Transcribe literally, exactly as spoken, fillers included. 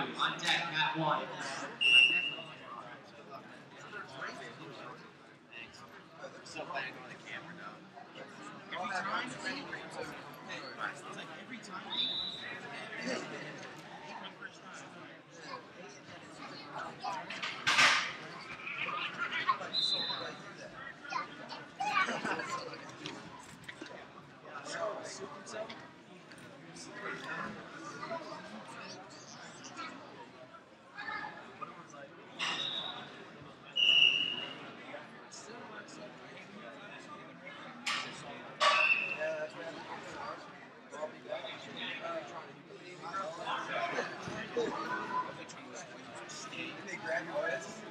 On deck, Matt one. Still playing on the camera now. Every time, it's like every time. They grab your ass.